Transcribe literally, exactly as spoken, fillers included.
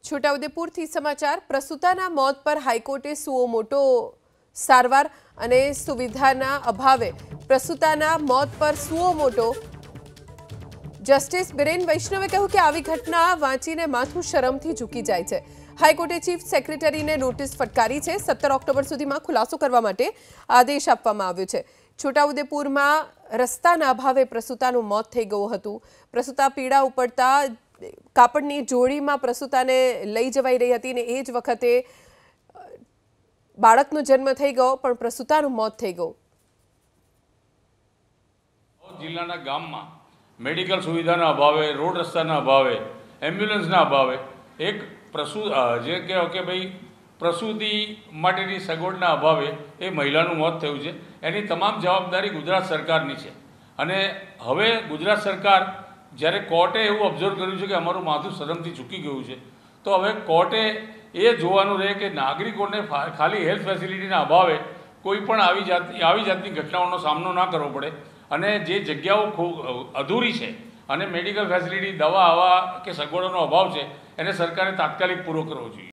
છોટાઉદેપુરથી સમાચાર પ્રસૂતાના મોત પર હાઈકોર્ટે સુઓ મોટો સારવાર અને સુવિધાના અભાવે પ્રસૂતાના મોત પર સુઓ મોટો જસ્ટિસ બિરેન વૈષ્ણવે કહ્યું કે આવી ઘટના વાંચીને માથું શરમથી ઝૂકી જાય છે। હાઈકોર્ટે ચીફ સેક્રેટરીને નોટિસ ફટકારી છે। સત્તર ઓક્ટોબર સુધીમાં ખુલાસો કરવા માટે આદેશ આપવામાં આવ્યો છે। છોટાઉદેપુરમાં રસ્તાના અભાવે પ્રસૂતાનું મોત થઈ ગયું હતું। પ્રસૂતા પીડા ઉપડતા કાપડની જોડીમાં પ્રસૂતાને લઈ જવાઈ રહી હતી ને એ જ વખતે બાળકનો જન્મ થઈ ગયો પણ પ્રસૂતાનું મોત થઈ ગયું। જિલ્લાના ગામમાં મેડિકલ સુવિધાના અભાવે, રોડ રસ્તાના અભાવે, એમ્બ્યુલન્સના અભાવે એક પ્રસૂ જે કહેવાય કે ભાઈ પ્રસૂતિ માટેની સગવડના અભાવે એ મહિલાનું મોત થયું છે। એની તમામ જવાબદારી ગુજરાત સરકારની છે અને હવે ગુજરાત સરકાર જ્યારે કોર્ટે એવું ઓબ્ઝર્વ કર્યું છે કે અમારું માથું શરમથી ઝૂકી ગયું છે તો હવે કોર્ટે એ જોવાનું રહે કે નાગરિકોને ખાલી હેલ્થ ફેસિલિટીના અભાવે કોઈ પણ આવી જાતની આવી જાતની ઘટનાઓનો સામનો ના કરવો પડે અને જે જગ્યાઓ ખૂબ અધૂરી છે અને મેડિકલ ફેસિલિટી, દવા, હવા કે સગવડોનો અભાવ છે એને સરકારે તાત્કાલિક પૂરો કરવો જોઈએ।